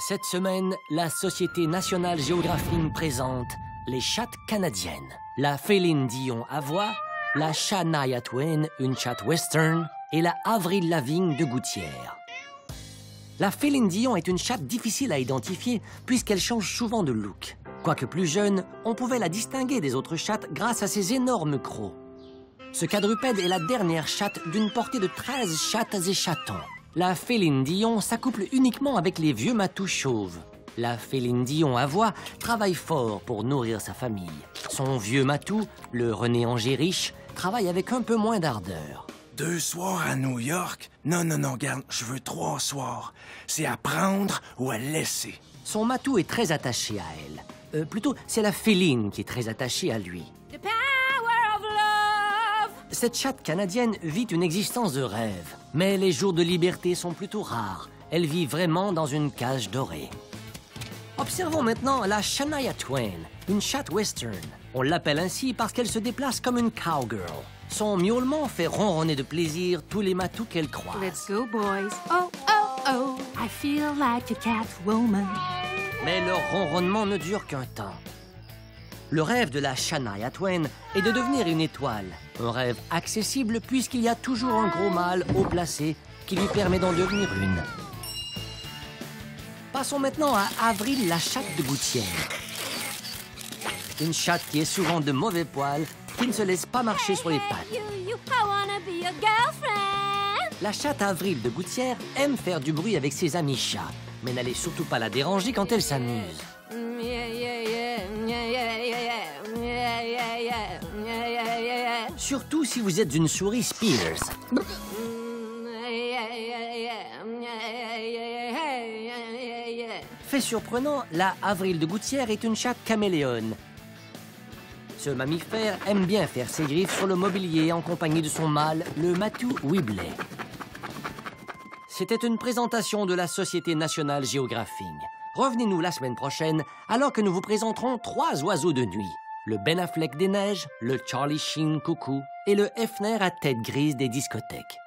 Cette semaine, la Société nationale géographique présente les chattes canadiennes. La Féline Dion à voix, la Shania Twain, une chatte western, et la Avril Lavigne de Gouttière. La Féline Dion est une chatte difficile à identifier puisqu'elle change souvent de look. Quoique plus jeune, on pouvait la distinguer des autres chattes grâce à ses énormes crocs. Ce quadrupède est la dernière chatte d'une portée de 13 chattes et chatons. La Féline Dion s'accouple uniquement avec les vieux matous chauves. La Féline Dion à voix travaille fort pour nourrir sa famille. Son vieux matou, le René Angériche, travaille avec un peu moins d'ardeur. 2 soirs à New York? Non, garde, je veux 3 soirs. C'est à prendre ou à laisser. Son matou est très attaché à elle. Plutôt, c'est la Féline qui est très attachée à lui. The power of love. Cette chatte canadienne vit une existence de rêve. Mais les jours de liberté sont plutôt rares. Elle vit vraiment dans une cage dorée. Observons maintenant la Shania Twain, une chatte western. On l'appelle ainsi parce qu'elle se déplace comme une cowgirl. Son miaulement fait ronronner de plaisir tous les matous qu'elle croise. Let's go, boys. Oh, oh, oh, I feel like a Catwoman. Mais leur ronronnement ne dure qu'un temps. Le rêve de la Shania Twain est de devenir une étoile. Un rêve accessible puisqu'il y a toujours un gros mâle haut placé qui lui permet d'en devenir une. Passons maintenant à Avril, la chatte de Gouttière. Une chatte qui est souvent de mauvais poils, qui ne se laisse pas marcher sur les pattes. I wanna be your girlfriend. La chatte Avril de Gouttière aime faire du bruit avec ses amis chats, mais n'allez surtout pas la déranger quand elle s'amuse. Surtout si vous êtes une souris Spears. Fait surprenant, la Avril de Gouttière est une chatte caméléone. Ce mammifère aime bien faire ses griffes sur le mobilier en compagnie de son mâle, le matou Webley. C'était une présentation de la Société nationale géographique. Revenez-nous la semaine prochaine alors que nous vous présenterons 3 oiseaux de nuit. Le Ben Affleck des neiges, le Charlie Sheen coucou et le Hefner à tête grise des discothèques.